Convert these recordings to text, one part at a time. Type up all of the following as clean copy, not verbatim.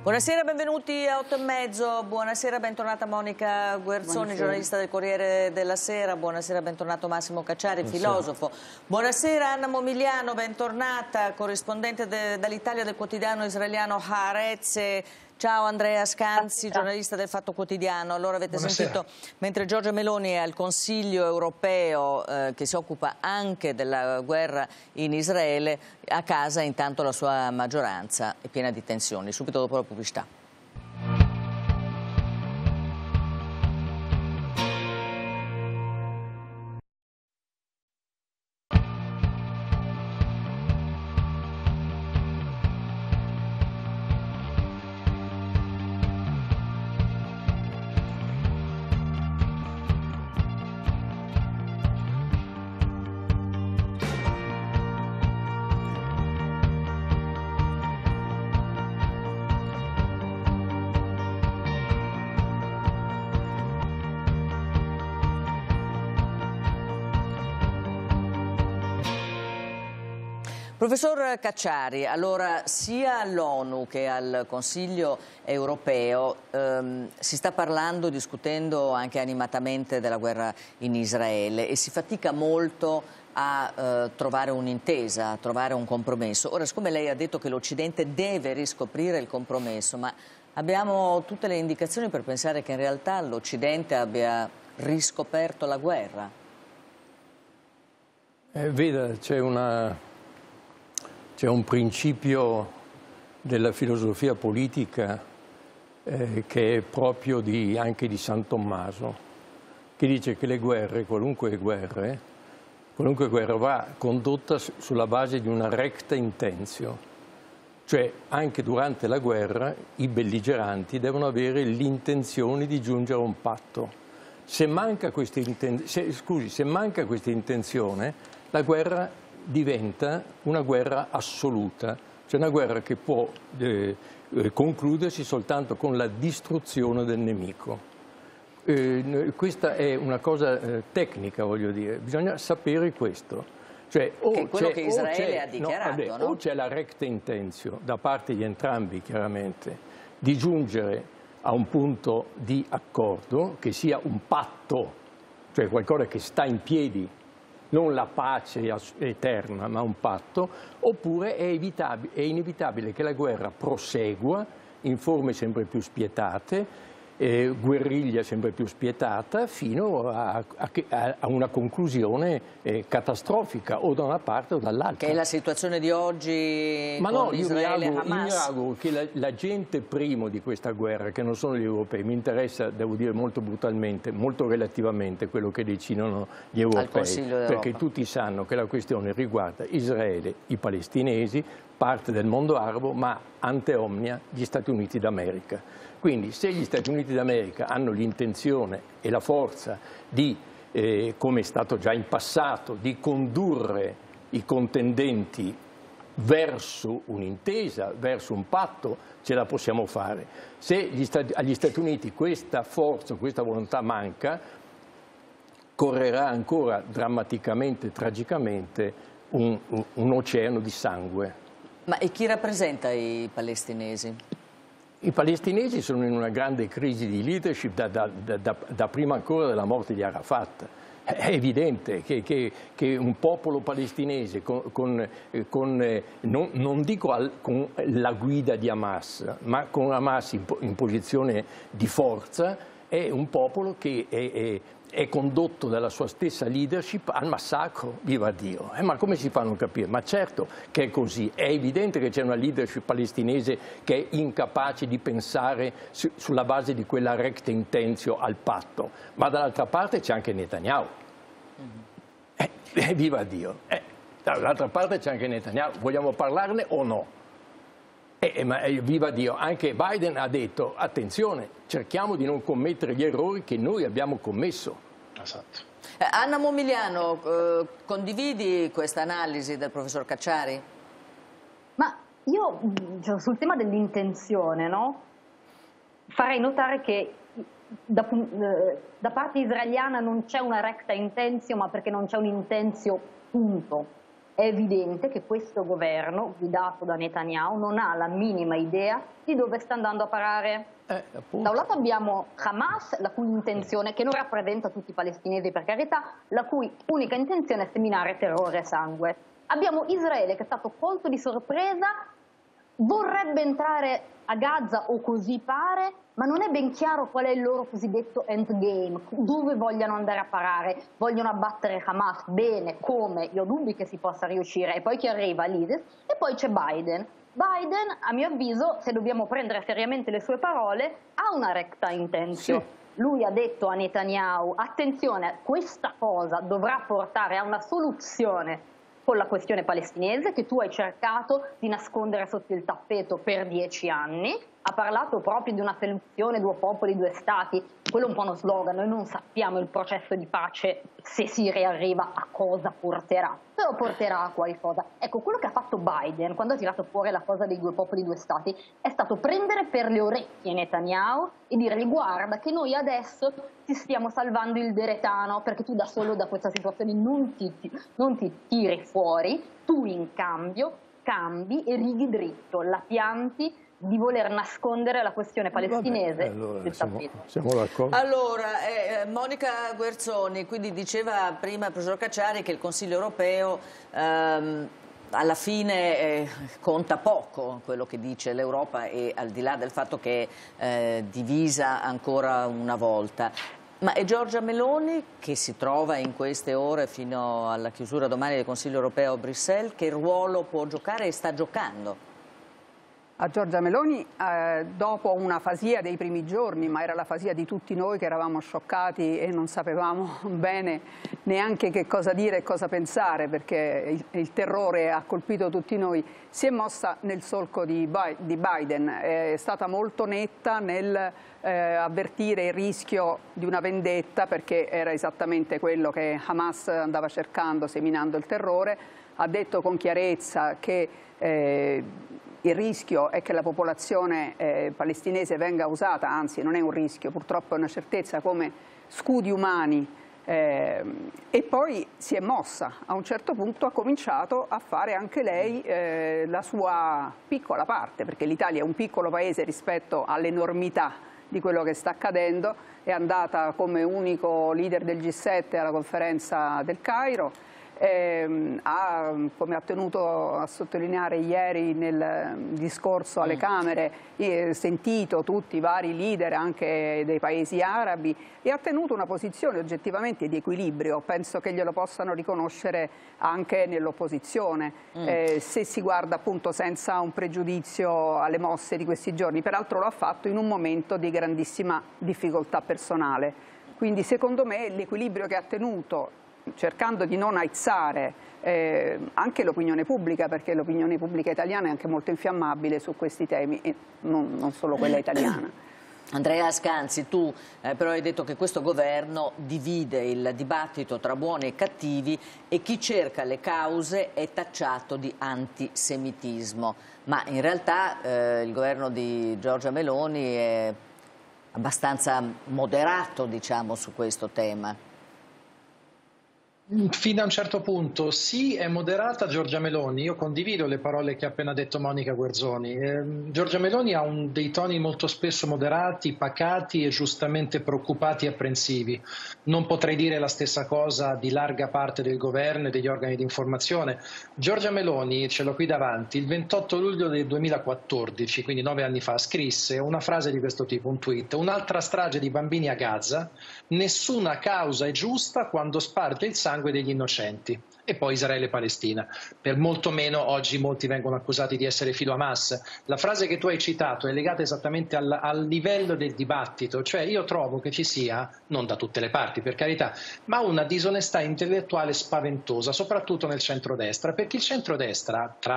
Buonasera, benvenuti a 8:30. Buonasera, bentornata Monica Guerzoni, giornalista del Corriere della Sera. Buonasera, bentornato Massimo Cacciari, filosofo. Buonasera Anna Momigliano, bentornata, corrispondente dall'Italia del quotidiano israeliano Haaretz. Ciao Andrea Scanzi, giornalista del Fatto Quotidiano. Allora avete sentito, mentre Giorgia Meloni è al Consiglio europeo che si occupa anche della guerra in Israele, a casa intanto la sua maggioranza è piena di tensioni. Subito dopo la pubblicità. Professor Cacciari, allora sia all'ONU che al Consiglio europeo si sta parlando, discutendo anche animatamente della guerra in Israele e si fatica molto a trovare un'intesa, a trovare un compromesso. Ora, siccome lei ha detto che l'Occidente deve riscoprire il compromesso, ma abbiamo tutte le indicazioni per pensare che in realtà l'Occidente abbia riscoperto la guerra? Veda, c'è un principio della filosofia politica che è proprio anche di San Tommaso, che dice che le guerre, qualunque guerra va condotta sulla base di una recta intentio, cioè anche durante la guerra i belligeranti devono avere l'intenzione di giungere a un patto. Se manca questa intenzione, la guerra diventa una guerra assoluta, cioè una guerra che può concludersi soltanto con la distruzione del nemico. Questa è una cosa tecnica, voglio dire, bisogna sapere questo. Cioè, che è quello che Israele ha dichiarato, no? O c'è la recta intenzio da parte di entrambi, chiaramente, di giungere a un punto di accordo, che sia un patto, cioè qualcosa che sta in piedi, non la pace eterna, ma un patto, oppure è inevitabile che la guerra prosegua in forme sempre più spietate, guerriglia sempre più spietata, fino a una conclusione catastrofica, o da una parte o dall'altra. Che è la situazione di oggi con Israele e Hamas? Io mi auguro che la gente primo di questa guerra, che non sono gli europei, mi interessa, devo dire molto brutalmente, molto relativamente quello che decidono gli europei, perché tutti sanno che la questione riguarda Israele, i palestinesi, parte del mondo arabo, ma ante omnia gli Stati Uniti d'America. Quindi se gli Stati Uniti d'America hanno l'intenzione e la forza di, come è stato già in passato, di condurre i contendenti verso un'intesa, verso un patto, ce la possiamo fare. Se agli Stati Uniti questa forza, questa volontà manca, correrà ancora drammaticamente, tragicamente, un oceano di sangue. Ma e chi rappresenta i palestinesi? I palestinesi sono in una grande crisi di leadership da prima ancora della morte di Arafat. È evidente che un popolo palestinese non dico con la guida di Hamas, ma con Hamas in posizione di forza, è un popolo che è condotto dalla sua stessa leadership al massacro, viva Dio. Ma come si fa a non capire? Ma certo che è così. È evidente che c'è una leadership palestinese che è incapace di pensare sulla base di quella recta intentio al patto. Ma dall'altra parte c'è anche Netanyahu. Viva Dio. Dall'altra parte c'è anche Netanyahu. Vogliamo parlarne o no? Ma viva Dio, anche Biden ha detto, attenzione, cerchiamo di non commettere gli errori che noi abbiamo commesso. Esatto. Anna Momigliano, condividi questa analisi del professor Cacciari? Ma io sul tema dell'intenzione, no? Farei notare che da parte israeliana non c'è una recta intenzio, ma perché non c'è un intenzio, punto. È evidente che questo governo, guidato da Netanyahu, non ha la minima idea di dove sta andando a parare. Da un lato abbiamo Hamas, la cui intenzione, che non rappresenta tutti i palestinesi per carità, la cui unica intenzione è seminare terrore e sangue. Abbiamo Israele che è stato colto di sorpresa, vorrebbe entrare a Gaza o così pare, ma non è ben chiaro qual è il loro cosiddetto endgame, dove vogliono andare a parare. Vogliono abbattere Hamas, bene, come? Io ho dubbi che si possa riuscire. E poi chi arriva? l'ISIS, e poi c'è Biden. Biden, a mio avviso, se dobbiamo prendere seriamente le sue parole, ha una recta intention. Sì. Lui ha detto a Netanyahu, attenzione, questa cosa dovrà portare a una soluzione con la questione palestinese che tu hai cercato di nascondere sotto il tappeto per 10 anni. Ha parlato proprio di una soluzione due popoli, due stati. Quello è un po' uno slogan, noi non sappiamo il processo di pace, se si riarriva, a cosa porterà, però porterà a qualcosa. Ecco, quello che ha fatto Biden quando ha tirato fuori la cosa dei due popoli, due stati, è stato prendere per le orecchie Netanyahu e dirgli: guarda che noi adesso ti stiamo salvando il deretano, perché tu da solo da questa situazione non ti tiri fuori, tu in cambio cambi e righi dritto, la pianti di voler nascondere la questione palestinese. Allora, siamo d'accordo. Allora, Monica Guerzoni, quindi diceva prima il professor Cacciari che il Consiglio europeo alla fine conta poco quello che dice l'Europa, e al di là del fatto che è divisa ancora una volta. Ma è Giorgia Meloni, che si trova in queste ore fino alla chiusura domani del Consiglio europeo a Bruxelles, che ruolo può giocare e sta giocando? A Giorgia Meloni, dopo una fasia dei primi giorni, ma era la fasia di tutti noi che eravamo scioccati e non sapevamo bene neanche che cosa dire e cosa pensare, perché il terrore ha colpito tutti noi, si è mossa nel solco di Biden, è stata molto netta nel avvertire il rischio di una vendetta, perché era esattamente quello che Hamas andava cercando, seminando il terrore. Ha detto con chiarezza che il rischio è che la popolazione palestinese venga usata, anzi non è un rischio, purtroppo è una certezza, come scudi umani, e poi si è mossa. A un certo punto ha cominciato a fare anche lei la sua piccola parte, perché l'Italia è un piccolo paese rispetto all'enormità di quello che sta accadendo. È andata come unico leader del G7 alla conferenza del Cairo. Come ha tenuto a sottolineare ieri nel discorso alle Camere, sentito tutti i vari leader anche dei paesi arabi, e ha tenuto una posizione oggettivamente di equilibrio. Penso che glielo possano riconoscere anche nell'opposizione, se si guarda appunto senza un pregiudizio alle mosse di questi giorni. Peraltro lo ha fatto in un momento di grandissima difficoltà personale. Quindi secondo me l'equilibrio che ha tenuto, cercando di non aizzare anche l'opinione pubblica, perché l'opinione pubblica italiana è anche molto infiammabile su questi temi, e non solo quella italiana. Andrea Scanzi, tu però hai detto che questo governo divide il dibattito tra buoni e cattivi, e chi cerca le cause è tacciato di antisemitismo, ma in realtà il governo di Giorgia Meloni è abbastanza moderato, diciamo, su questo tema. Fino a un certo punto sì, è moderata Giorgia Meloni. Io condivido le parole che ha appena detto Monica Guerzoni. Giorgia Meloni ha dei toni molto spesso moderati, pacati e giustamente preoccupati e apprensivi. Non potrei dire la stessa cosa di larga parte del governo e degli organi di informazione. Giorgia Meloni, ce l'ho qui davanti, il 28 luglio del 2014, quindi 9 anni fa, scrisse una frase di questo tipo, un tweet: un'altra strage di bambini a Gaza, nessuna causa è giusta quando sparge il sangue degli innocenti. E poi Israele e Palestina. Per molto meno oggi molti vengono accusati di essere filo Hamas. La frase che tu hai citato è legata esattamente al livello del dibattito, cioè io trovo che ci sia, non da tutte le parti per carità, ma una disonestà intellettuale spaventosa, soprattutto nel centrodestra, perché il centrodestra, tra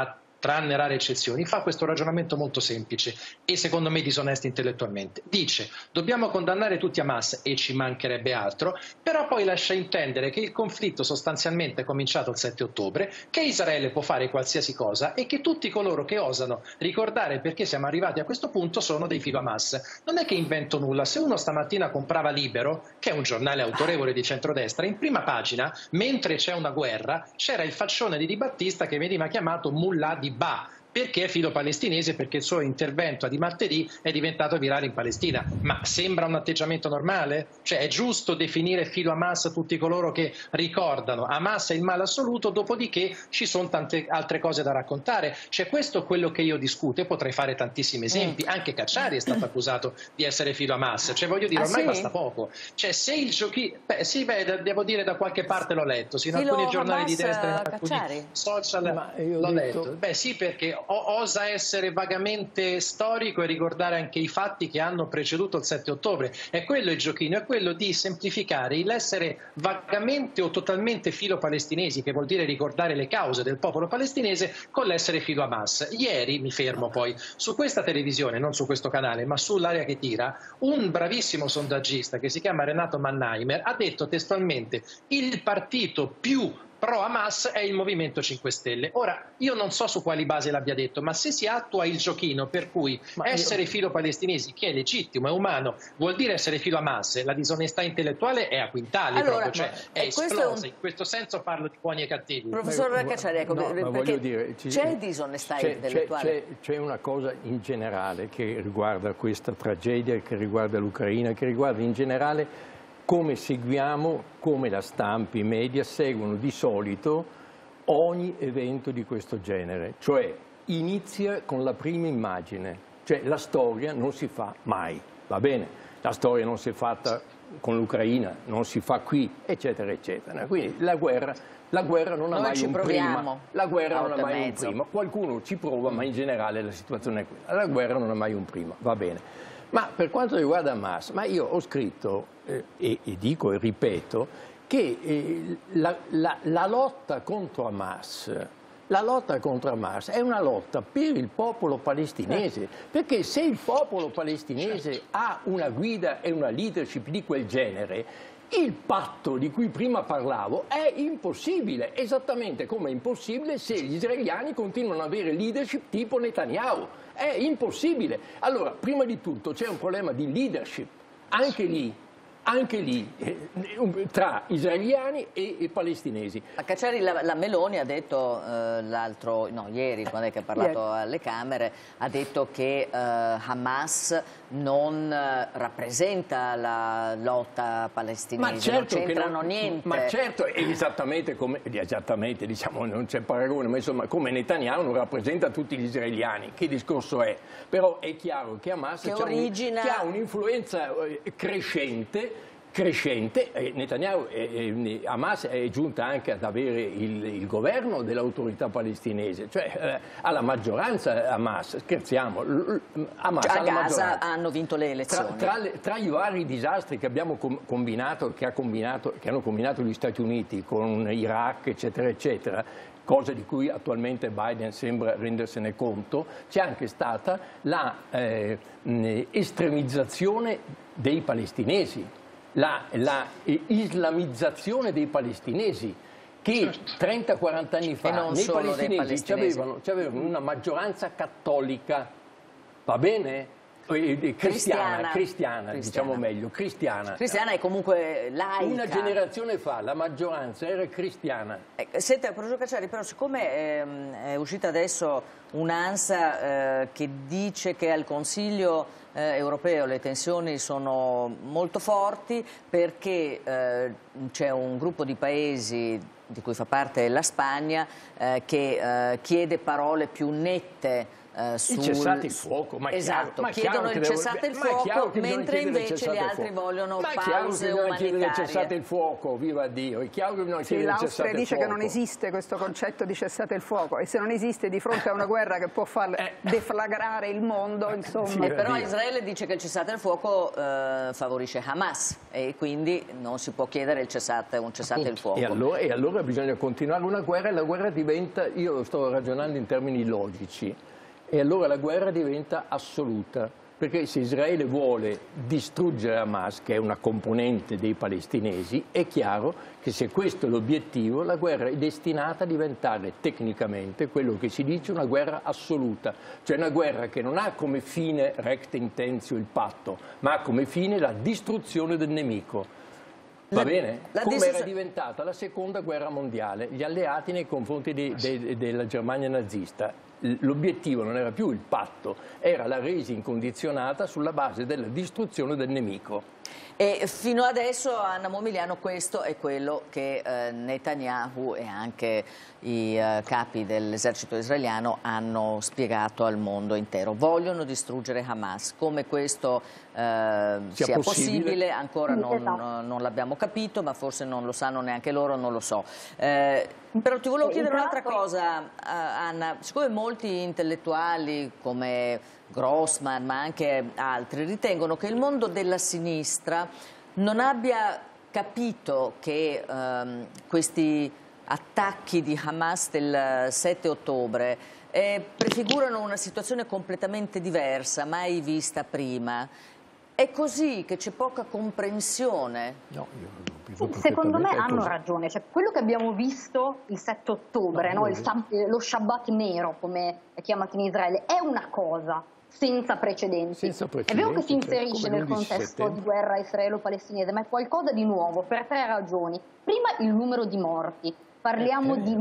tranne rare eccezioni, fa questo ragionamento molto semplice e secondo me disonesto intellettualmente. Dice: dobbiamo condannare tutti Hamas, e ci mancherebbe altro, però poi lascia intendere che il conflitto sostanzialmente è cominciato il 7 ottobre, che Israele può fare qualsiasi cosa e che tutti coloro che osano ricordare perché siamo arrivati a questo punto sono dei filo Hamas. Non è che invento nulla. Se uno stamattina comprava Libero, che è un giornale autorevole di centrodestra, in prima pagina, mentre c'è una guerra, c'era il faccione di Di Battista che veniva chiamato Mullah di Ba, perché è filo palestinese, perché il suo intervento di martedì è diventato virale in Palestina. Ma sembra un atteggiamento normale? Cioè è giusto definire filo Hamas tutti coloro che ricordano Hamas è il male assoluto, dopodiché ci sono tante altre cose da raccontare. Cioè questo è quello che io discuto e potrei fare tantissimi esempi. Anche Cacciari è stato accusato di essere filo Hamas. Cioè voglio dire, ormai basta poco. Cioè se il giochi... devo dire da qualche parte l'ho letto, in alcuni giornali di destra, in alcuni social l'ho letto. Beh sì, perché osa essere vagamente storico e ricordare anche i fatti che hanno preceduto il 7 ottobre. È quello il giochino, è quello di semplificare l'essere vagamente o totalmente filo palestinesi, che vuol dire ricordare le cause del popolo palestinese, con l'essere filo Hamas. Ieri, mi fermo poi, su questa televisione, non su questo canale, ma sull'Aria che tira, un bravissimo sondaggista che si chiama Renato Mannheimer ha detto testualmente: il partito più pro Hamas è il Movimento 5 Stelle. Ora, io non so su quali basi l'abbia detto, ma se si attua il giochino per cui essere filo palestinesi, che è legittimo, è umano, vuol dire essere filo Hamas, la disonestà intellettuale è a quintali, allora, proprio, cioè è esplosa. In questo senso parlo di buoni e cattivi. Professor Cacciari, ecco, perché c'è disonestà intellettuale. C'è una cosa in generale che riguarda questa tragedia, che riguarda l'Ucraina, che riguarda in generale come seguiamo, come la stampa, i media seguono di solito ogni evento di questo genere, cioè inizia con la prima immagine, cioè la storia non si fa mai, va bene? La storia non si è fatta con l'Ucraina, non si fa qui, eccetera, eccetera. Quindi la guerra non ha mai un prima. La guerra non ha mai un prima. Qualcuno ci prova, ma in generale la situazione è quella. La guerra non ha mai un prima, va bene. Ma per quanto riguarda Hamas, io ho scritto e dico e ripeto che la lotta contro Hamas è una lotta per il popolo palestinese, perché se il popolo palestinese ha una guida e una leadership di quel genere, il patto di cui prima parlavo è impossibile, esattamente come è impossibile se gli israeliani continuano ad avere leadership tipo Netanyahu. È impossibile. Allora, prima di tutto c'è un problema di leadership, anche lì, tra israeliani e palestinesi. A Cacciari la Meloni ha detto ieri, quando è che ha parlato alle Camere, ha detto che Hamas non rappresenta la lotta palestinese, non c'entrano niente. Ma certo, esattamente, diciamo, non c'è paragone, ma insomma come Netanyahu non rappresenta tutti gli israeliani, che discorso è? Però è chiaro che Hamas ha un'influenza crescente. Netanyahu Hamas è giunta anche ad avere il governo dell'autorità palestinese, cioè alla maggioranza Hamas, scherziamo, Hamas a Gaza hanno vinto le elezioni. Tra i vari disastri che abbiamo combinato, che hanno combinato gli Stati Uniti con Iraq, eccetera, eccetera, cosa di cui attualmente Biden sembra rendersene conto, c'è anche stata la estremizzazione dei palestinesi. La islamizzazione dei palestinesi, che 30-40 anni fa nei palestinesi avevano una maggioranza cattolica, va bene? Cristiana, diciamo meglio, cristiana. Cristiana è comunque laica. Una generazione fa la maggioranza era cristiana. Senta, professor Cacciari, però siccome è uscita adesso un'ANSA che dice che al Consiglio europeo le tensioni sono molto forti perché c'è un gruppo di paesi di cui fa parte la Spagna che chiede parole più nette sul... Il cessate il fuoco, ma esatto, ma chiedono il cessate il fuoco, mentre invece gli altri vogliono pause umanitarie. Il cessate il fuoco, viva Dio, è chiaro che bisogna chiedere il cessate il fuoco. L'Austria dice che non esiste questo concetto di cessate il fuoco, e se non esiste di fronte a una guerra che può far deflagrare il mondo, insomma. Però Israele dice che il cessate il fuoco favorisce Hamas, e quindi non si può chiedere un cessate il fuoco. E allora bisogna continuare una guerra, e la guerra diventa, io sto ragionando in termini logici, e allora la guerra diventa assoluta, perché se Israele vuole distruggere Hamas, che è una componente dei palestinesi, è chiaro che se questo è l'obiettivo, la guerra è destinata a diventare tecnicamente quello che si dice una guerra assoluta, cioè una guerra che non ha come fine recta intentio il patto, ma ha come fine la distruzione del nemico. Va bene? Come era diventata la seconda guerra mondiale, gli alleati nei confronti della Germania nazista. L'obiettivo non era più il patto, era la resa incondizionata sulla base della distruzione del nemico. E fino adesso, Anna Momiliano, questo è quello che Netanyahu e anche i capi dell'esercito israeliano hanno spiegato al mondo intero. Vogliono distruggere Hamas. Come questo sia possibile ancora non l'abbiamo capito, ma forse non lo sanno neanche loro, non lo so. Però ti volevo chiedere un'altra cosa, Anna. Siccome molti intellettuali come Grossman, ma anche altri, ritengono che il mondo della sinistra non abbia capito che questi attacchi di Hamas del 7 ottobre prefigurano una situazione completamente diversa, mai vista prima. È così che c'è poca comprensione? No, secondo me hanno ragione. Cioè, quello che abbiamo visto il 7 ottobre, lo Shabbat nero, come è chiamato in Israele, è una cosa senza precedenti. È vero che si inserisce nel contesto di guerra israelo-palestinese, ma è qualcosa di nuovo per tre ragioni. Prima, il numero di morti. Parliamo di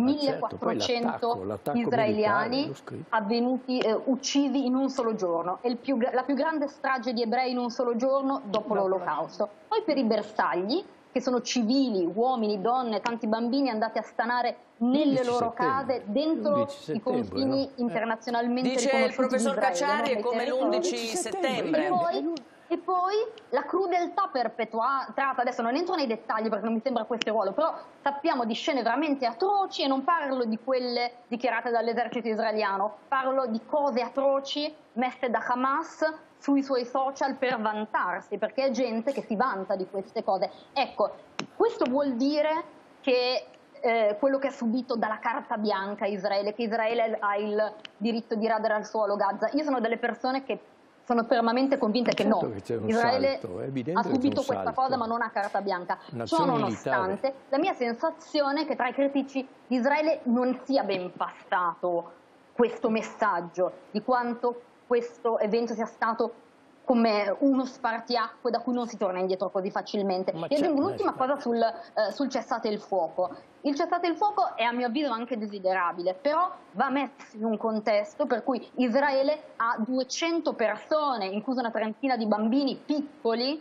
1400 israeliani avvenuti, uccisi in un solo giorno. È la più grande strage di ebrei in un solo giorno dopo l'Olocausto. Poi per i bersagli, che sono civili, uomini, donne, tanti bambini andati a stanare nelle loro case dentro i confini internazionalmente riconosciuti. Dice il professor Cacciari, è come l'11 settembre. E poi la crudeltà perpetuata, adesso non entro nei dettagli perché non mi sembra questo il ruolo, però sappiamo di scene veramente atroci, e non parlo di quelle dichiarate dall'esercito israeliano, parlo di cose atroci messe da Hamas sui suoi social per vantarsi, perché è gente che si vanta di queste cose. Ecco, questo vuol dire che quello che ha subito dalla Carta Bianca Israele, che Israele ha il diritto di radere al suolo Gaza, io sono delle persone che sono fermamente convinte che no, Israele ha subito questa cosa ma non ha carta bianca. Ciò nonostante, la mia sensazione è che tra i critici di Israele non sia ben passato questo messaggio di quanto questo evento sia stato come uno spartiacque da cui non si torna indietro così facilmente. E aggiungo un'ultima cosa sul cessate il fuoco. Il cessate il fuoco è a mio avviso anche desiderabile, però va messo in un contesto per cui Israele ha 200 persone, inclusa una trentina di bambini piccoli,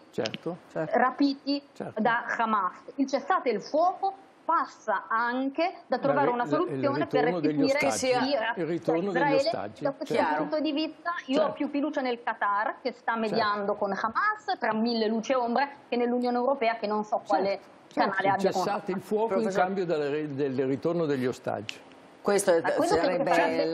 rapiti da Hamas. Il cessate il fuoco passa anche da trovare una soluzione per restituire il ritorno degli ostaggi. Da questo punto di vista io ho più fiducia nel Qatar, che sta mediando con Hamas tra mille luci e ombre, che nell'Unione Europea, che non so quale canale abbia. Cessate il fuoco in cambio del ritorno degli ostaggi. Questo sarebbe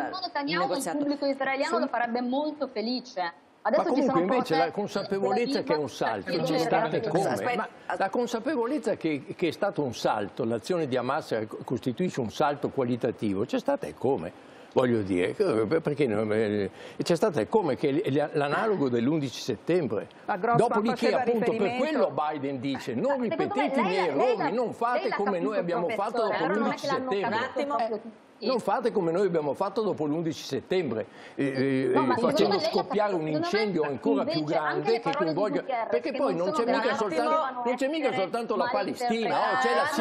il pubblico israeliano lo farebbe molto felice. Adesso ma comunque invece la consapevolezza che è un salto c'è stata come? Ma la consapevolezza che è stato un salto, l'azione di Hamas costituisce un salto qualitativo, c'è stata e come? Voglio dire, perché c'è stata come che l'analogo dell'11 settembre. Dopodiché appunto per quello Biden dice non ripetete i miei errori, non fate come noi abbiamo fatto dopo l'11 settembre. Non fate come noi abbiamo fatto dopo l'11 settembre, facendo scoppiare un incendio ancora più grande che coinvolge, perché poi non c'è mica soltanto la Palestina, c'è la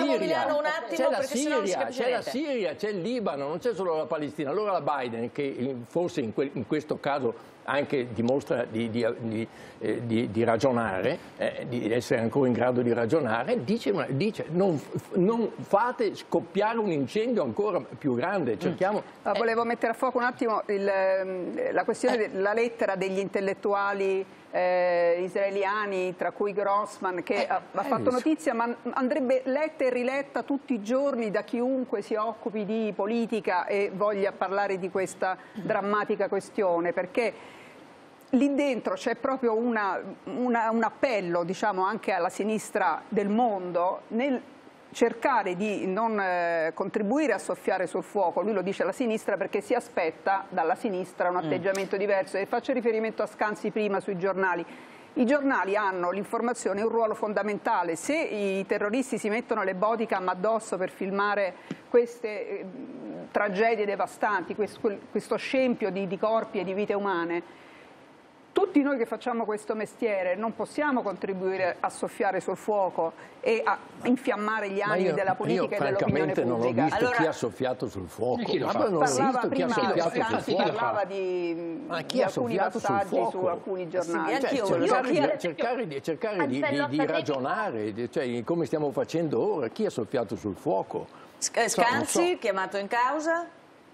Siria, c'è il Libano, non c'è solo la Palestina. Allora la Biden, che forse in questo caso anche dimostra di ragionare, di essere ancora in grado di ragionare, dice non fate scoppiare un incendio ancora più grande. Cerchiamo... Volevo mettere a fuoco un attimo la questione della lettera degli intellettuali israeliani, tra cui Grossman, che ha fatto notizia, ma andrebbe letta e riletta tutti i giorni da chiunque si occupi di politica e voglia parlare di questa drammatica questione, perché lì dentro c'è proprio un appello, diciamo, anche alla sinistra del mondo nel cercare di non contribuire a soffiare sul fuoco. Lui lo dice alla sinistra perché si aspetta dalla sinistra un atteggiamento diverso, e faccio riferimento a Scanzi prima sui giornali. I giornali hanno l'informazione un ruolo fondamentale. Se i terroristi si mettono le bodycam addosso per filmare queste tragedie devastanti, questo scempio di corpi e di vite umane, tutti noi che facciamo questo mestiere non possiamo contribuire a soffiare sul fuoco e a infiammare gli animi della politica e dell'opinione pubblica. Non ho visto chi ha soffiato sul fuoco. Parlava prima, Scanzi parlava di alcuni passaggi su alcuni giornali. Cercare di ragionare, cioè, come stiamo facendo ora, chi ha soffiato sul fuoco. Scanzi, chiamato in causa?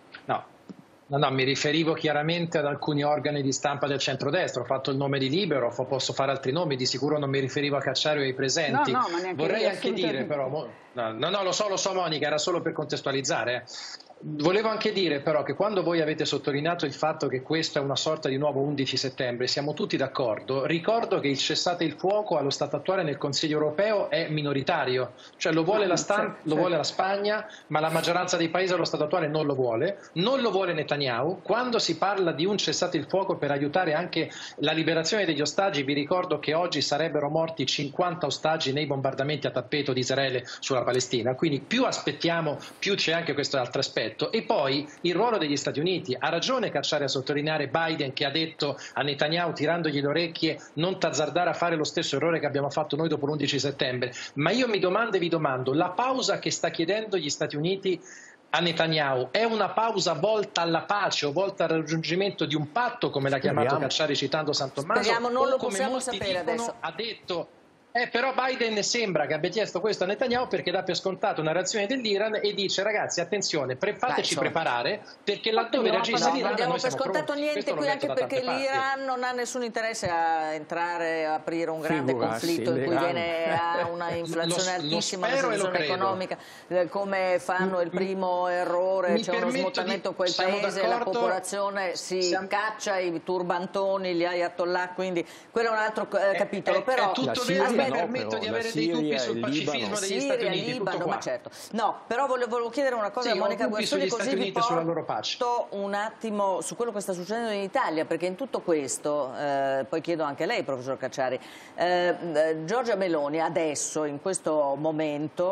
No, mi riferivo chiaramente ad alcuni organi di stampa del centrodestra. Ho fatto il nome di Libero, posso fare altri nomi, di sicuro non mi riferivo a Cacciari o ai presenti. Vorrei anche dire però, lo so Monica, era solo per contestualizzare. Volevo anche dire però che quando voi avete sottolineato il fatto che questo è una sorta di nuovo 11 settembre, siamo tutti d'accordo. Ricordo che il cessate il fuoco allo stato attuale nel Consiglio europeo è minoritario, cioè lo vuole lo vuole la Spagna, ma la maggioranza dei paesi allo stato attuale non lo vuole Netanyahu. Quando si parla di un cessate il fuoco per aiutare anche la liberazione degli ostaggi, vi ricordo che oggi sarebbero morti 50 ostaggi nei bombardamenti a tappeto di Israele sulla Palestina, quindi più aspettiamo più c'è anche questo altro aspetto. E poi il ruolo degli Stati Uniti. Ha ragione Cacciari a sottolineare Biden, che ha detto a Netanyahu, tirandogli le orecchie, non t'azzardare a fare lo stesso errore che abbiamo fatto noi dopo l'11 settembre. Ma io mi domando e vi domando, la pausa che sta chiedendo gli Stati Uniti a Netanyahu è una pausa volta alla pace o volta al raggiungimento di un patto, come l'ha chiamato Cacciari citando San Tommaso? Speriamo, non lo possiamo sapere adesso. Ha detto... però Biden sembra che abbia chiesto questo a Netanyahu perché dà per scontato una reazione dell'Iran e dice: ragazzi, attenzione, fateci preparare, perché laddove reagisce l'Iran non diamo noi per siamo scontato pronti. niente qui, anche perché l'Iran non ha nessun interesse a entrare a aprire un grande conflitto in cui viene a una inflazione altissima, una situazione economica, come fanno il primo errore, c'è uno smottamento in quel paese, la popolazione si caccia i turbantoni, gli ayatollah, quindi quello è un altro capitolo. Però mi permetto di avere dei dubbi sul pacifismo degli Stati Uniti, Libano, ma certo. No, però volevo chiedere una cosa a Monica Guerzoni, così vi porto un attimo su quello che sta succedendo in Italia, perché in tutto questo, poi chiedo anche a lei, professor Cacciari, Giorgia Meloni adesso, in questo momento,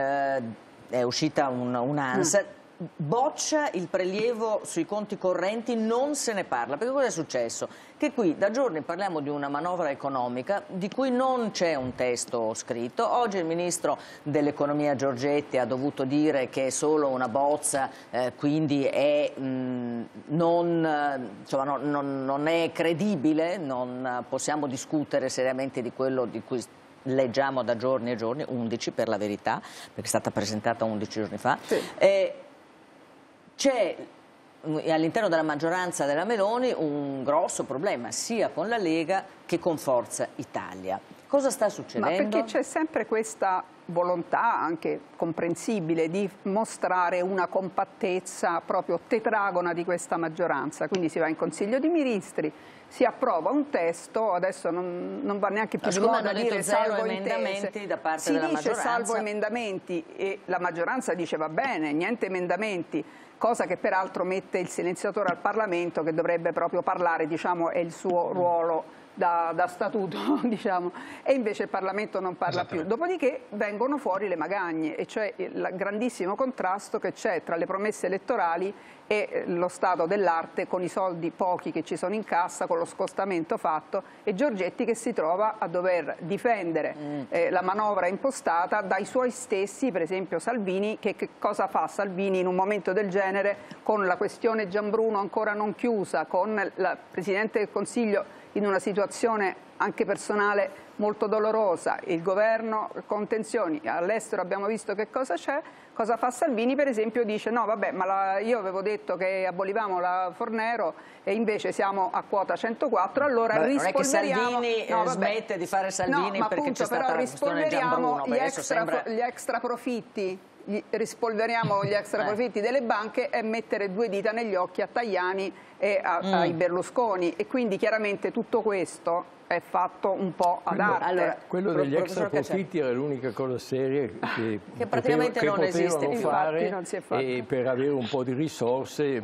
è uscita un'ANSA, boccia il prelievo sui conti correnti, non se ne parla. Perché cosa è successo? Che qui da giorni parliamo di una manovra economica di cui non c'è un testo scritto. Oggi il ministro dell'economia Giorgetti ha dovuto dire che è solo una bozza, quindi è, non è credibile, non possiamo discutere seriamente di quello di cui leggiamo da giorni e giorni, 11 per la verità, perché è stata presentata 11 giorni fa. Sì. C'è all'interno della maggioranza della Meloni un grosso problema sia con la Lega che con Forza Italia. Cosa sta succedendo? Ma perché c'è sempre questa volontà, anche comprensibile, di mostrare una compattezza proprio tetragona di questa maggioranza. Quindi si va in Consiglio di Ministri, si approva un testo, adesso non va neanche più di moda dire salvo emendamenti da parte della maggioranza. Si dice salvo emendamenti e la maggioranza dice va bene, niente emendamenti, cosa che peraltro mette il silenziatore al Parlamento, che dovrebbe proprio parlare, diciamo, è il suo ruolo da statuto, diciamo, e invece il Parlamento non parla più. Dopodiché vengono fuori le magagne, e cioè il grandissimo contrasto che c'è tra le promesse elettorali e lo stato dell'arte, con i soldi pochi che ci sono in cassa, con lo scostamento fatto, e Giorgetti che si trova a dover difendere la manovra impostata dai suoi stessi, per esempio Salvini. Che cosa fa Salvini in un momento del genere, con la questione Gianbruno ancora non chiusa, con la Presidente del Consiglio in una situazione anche personale molto dolorosa, il governo con tensioni, all'estero abbiamo visto che cosa c'è. Cosa fa Salvini? Per esempio dice: no vabbè, ma io avevo detto che abolivamo la Fornero e invece siamo a quota 104, allora rispolveriamo... Non è che Salvini smette di fare Salvini, no, perché appunto, c'è stata la questione Gianbruno, gli extra profitti, rispolveriamo gli extra profitti delle banche e mettere due dita negli occhi a Tajani e ai Berlusconi, e quindi chiaramente tutto questo è fatto un po' ad arte. Allora, quello degli extra profitti era l'unica cosa seria che praticamente non esiste più. Fare, non si è fatto. E per avere un po' di risorse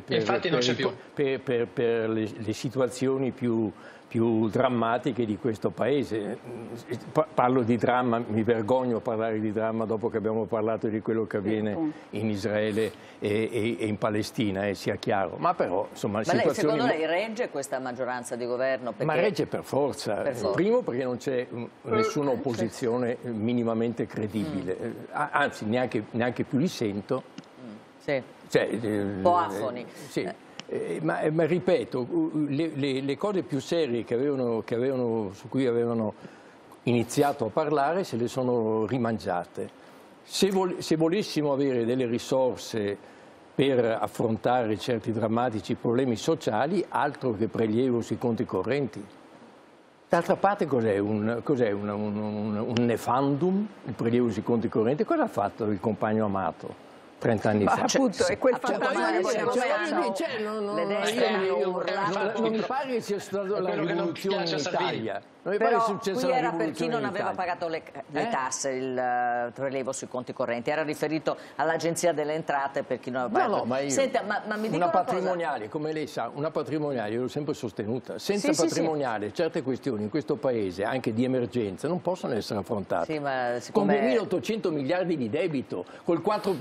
per le situazioni più drammatiche di questo paese. Parlo di dramma, mi vergogno a parlare di dramma dopo che abbiamo parlato di quello che avviene in Israele e in Palestina, sia chiaro. Ma però, insomma, lei, secondo lei regge questa maggioranza di governo? Perché... Ma regge per forza. Primo perché non c'è nessuna opposizione minimamente credibile, anzi neanche più li sento. Sì. Cioè, un po' afoni. Sì. Ma ripeto, le cose più serie su cui avevano iniziato a parlare se le sono rimangiate. Se volessimo avere delle risorse per affrontare certi drammatici problemi sociali, altro che prelievo sui conti correnti. D'altra parte cos'è un nefandum, il prelievo sui conti correnti? Cosa ha fatto il compagno Amato 30 anni fa? Appunto, è quel fantasma che vogliamo non mi pare che sia stata la rivoluzione in Italia. Però qui era per chi non aveva pagato le tasse, il prelievo sui conti correnti, era riferito all'Agenzia delle Entrate per chi non aveva pagato. No, ma io, senta, ma mi dica una patrimoniale, come lei sa, una patrimoniale io l'ho sempre sostenuta. Senza patrimoniale certe questioni in questo paese, anche di emergenza, non possono essere affrontate. Sì, ma con 2.800 miliardi di debito, col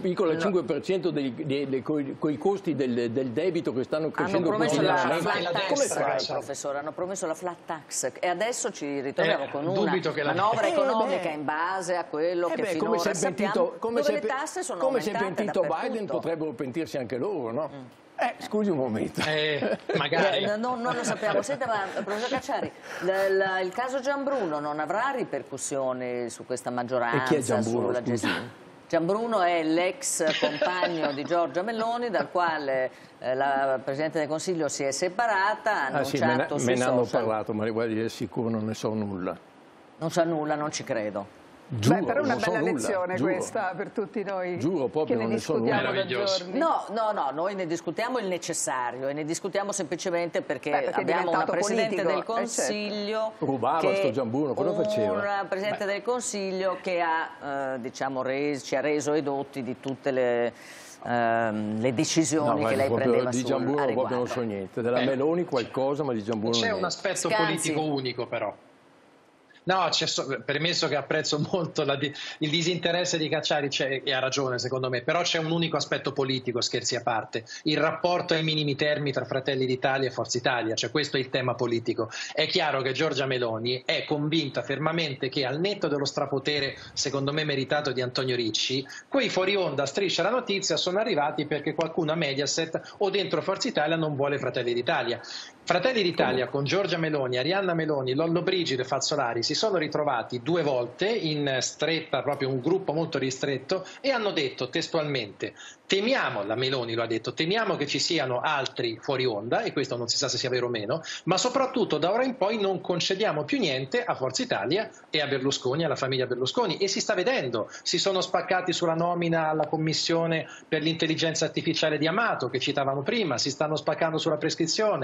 4,5% coi costi del debito che stanno crescendo continuamente. Hanno promesso la flat tax e adesso ci ritroviamo con una manovra economica in base a quello che finora sappiamo, dove le tasse sono aumentate. Come si è pentito Biden, potrebbero pentirsi anche loro, no? Scusi un momento. Magari. Non lo sappiamo. Senta, ma professor Cacciari, il caso Gianbruno non avrà ripercussioni su questa maggioranza? E chi è Gianbruno? Gianbruno è l'ex compagno di Giorgia Meloni, dal quale la Presidente del Consiglio si è separata, ha annunciato me ne hanno parlato, ma guardi, di sicuro non ne so nulla. Non sa nulla, non ci credo. Giuro, però è una bella lezione questa per tutti noi. Giuro proprio, non ne so nulla. No, noi ne discutiamo il necessario e ne discutiamo semplicemente perché abbiamo una Presidente del Consiglio rubava sto Gianbruno, cosa faceva? Un Presidente del Consiglio che ha, ci ha reso edotti di tutte le decisioni che lei prendeva di Gianbruno proprio non so niente. Della Meloni qualcosa, ma di Gianbruno c'è un aspetto politico unico però. No, premesso che apprezzo molto il disinteresse di Cacciari, e ha ragione secondo me, però c'è un unico aspetto politico, scherzi a parte, il rapporto ai minimi termini tra Fratelli d'Italia e Forza Italia, cioè questo è il tema politico. È chiaro che Giorgia Meloni è convinta fermamente che al netto dello strapotere, secondo me meritato, di Antonio Ricci, quei fuori onda Striscia la Notizia sono arrivati perché qualcuno a Mediaset o dentro Forza Italia non vuole Fratelli d'Italia. Fratelli d'Italia con Giorgia Meloni, Arianna Meloni, Lollobrigida e Fazzolari si sono ritrovati 2 volte in stretta, proprio un gruppo molto ristretto, e hanno detto testualmente: temiamo, la Meloni lo ha detto, temiamo che ci siano altri fuori onda, e questo non si sa se sia vero o meno, ma soprattutto da ora in poi non concediamo più niente a Forza Italia e a Berlusconi, alla famiglia Berlusconi, e si sta vedendo, si sono spaccati sulla nomina alla commissione per l'intelligenza artificiale di Amato che citavamo prima, si stanno spaccando sulla prescrizione, si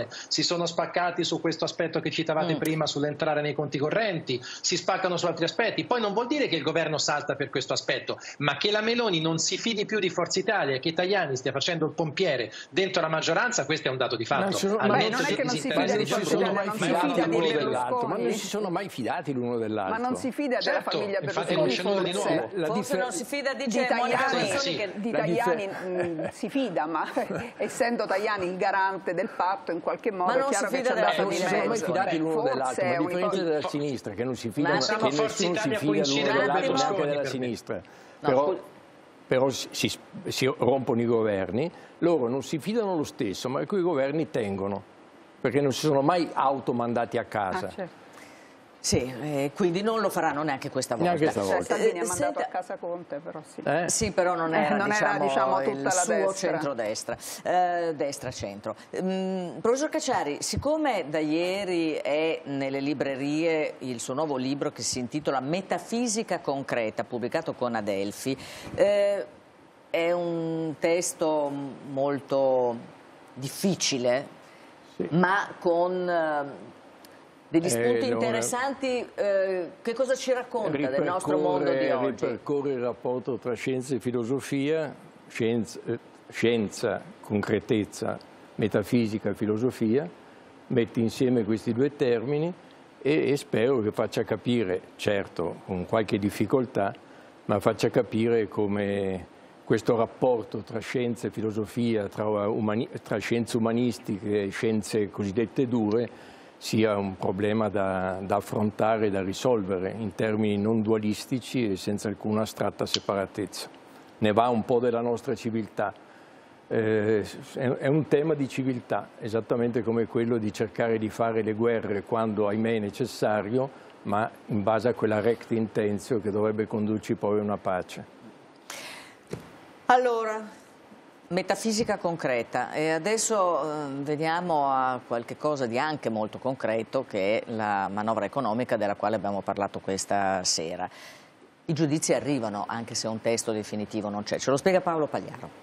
sono spaccati su questo aspetto che citavate prima, sull'entrare nei conti correnti, si spaccano su altri aspetti. Poi non vuol dire che il governo salta per questo aspetto, ma che la Meloni non si fidi più di Forza Italia e che Tajani stia facendo il pompiere dentro la maggioranza, questo è un dato di fatto. Non è che non si fida di Forza Italia, non si fida di Berlusconi. Ma non si sono mai fidati l'uno dell'altro. Ma non si fida della famiglia Berlusconi. Non c'è nulla di nuovo. Forse non si fida di Tajani si fida, ma essendo Tajani il garante del patto, in qualche modo è chiaro che c'è dato di mezzo. Non si sono mai fidati l'uno dell'altro, ma a differenza della sinistra, che non si fida, che nessuno si fida l'uno dell'altro, neanche della sinistra. Però si rompono i governi, loro non si fidano lo stesso, ma quei governi tengono, perché non si sono mai automandati a casa. Certo. Sì, quindi non lo faranno neanche questa volta. Neanche questa volta. Salvini ha mandato a casa Conte, però sì. Sì, però non era, diciamo, tutta il la suo destra. centrodestra, destra-centro. Professor Cacciari, siccome da ieri è nelle librerie il suo nuovo libro che si intitola Metafisica concreta, pubblicato con Adelphi, è un testo molto difficile, sì, ma con degli spunti interessanti. Che cosa ci racconta del nostro mondo di oggi? Ripercorre il rapporto tra scienza e filosofia, scienza, concretezza, metafisica e filosofia, mette insieme questi due termini e spero che faccia capire, certo con qualche difficoltà, ma faccia capire come questo rapporto tra scienza e filosofia, tra scienze umanistiche e scienze cosiddette dure, sia un problema da affrontare e da risolvere in termini non dualistici e senza alcuna astratta separatezza. Ne va un po' della nostra civiltà. È un tema di civiltà, esattamente come quello di cercare di fare le guerre quando ahimè è necessario, ma in base a quella recta intentio che dovrebbe condurci poi a una pace. Allora, metafisica concreta, e adesso veniamo a qualche cosa di anche molto concreto, che è la manovra economica della quale abbiamo parlato questa sera. I giudizi arrivano, anche se un testo definitivo non c'è. Ce lo spiega Paolo Pagliaro.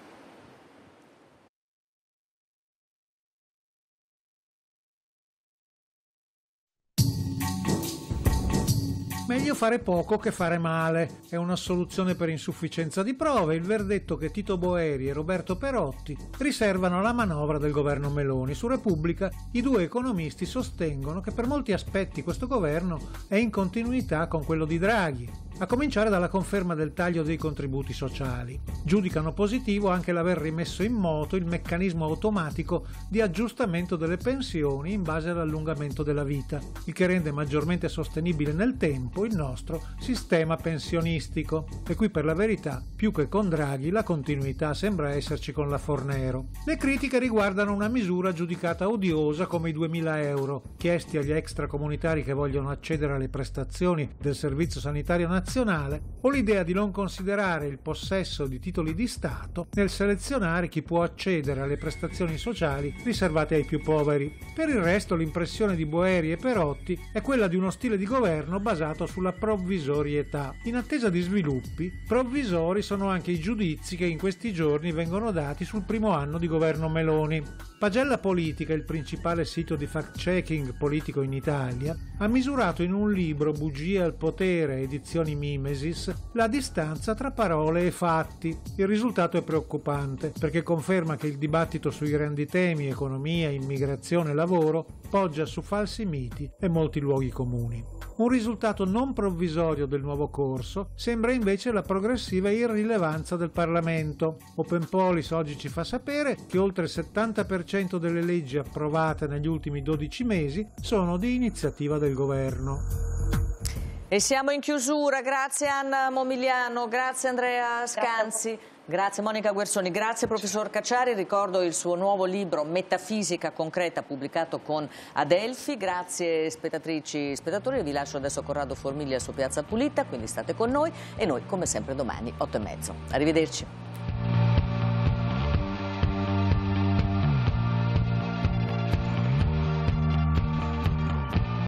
Meglio fare poco che fare male. È una soluzione per insufficienza di prove il verdetto che Tito Boeri e Roberto Perotti riservano alla manovra del governo Meloni. Su Repubblica i due economisti sostengono che per molti aspetti questo governo è in continuità con quello di Draghi, a cominciare dalla conferma del taglio dei contributi sociali. Giudicano positivo anche l'aver rimesso in moto il meccanismo automatico di aggiustamento delle pensioni in base all'allungamento della vita, il che rende maggiormente sostenibile nel tempo il nostro sistema pensionistico, e qui per la verità, più che con Draghi, la continuità sembra esserci con la Fornero. Le critiche riguardano una misura giudicata odiosa come i 2.000 euro, chiesti agli extracomunitari che vogliono accedere alle prestazioni del Servizio Sanitario Nazionale, o l'idea di non considerare il possesso di titoli di Stato nel selezionare chi può accedere alle prestazioni sociali riservate ai più poveri. Per il resto l'impressione di Boeri e Perotti è quella di uno stile di governo basato sulla provvisorietà. In attesa di sviluppi, provvisori sono anche i giudizi che in questi giorni vengono dati sul primo anno di governo Meloni. Pagella Politica, il principale sito di fact-checking politico in Italia, ha misurato in un libro Bugie al potere, edizioni Mimesis, la distanza tra parole e fatti. Il risultato è preoccupante, perché conferma che il dibattito sui grandi temi, economia, immigrazione e lavoro, poggia su falsi miti e molti luoghi comuni. Un risultato non provvisorio del nuovo corso sembra invece la progressiva irrilevanza del Parlamento. Open Policy oggi ci fa sapere che oltre il 70% delle leggi approvate negli ultimi 12 mesi sono di iniziativa del governo. E siamo in chiusura, grazie Anna Momigliano, grazie Andrea Scanzi. Grazie Monica Guerzoni, grazie professor Cacciari, ricordo il suo nuovo libro Metafisica concreta pubblicato con Adelphi, grazie spettatrici e spettatori, vi lascio adesso Corrado Formiglia su Piazza Pulita, quindi state con noi e noi come sempre domani 8:30. Arrivederci.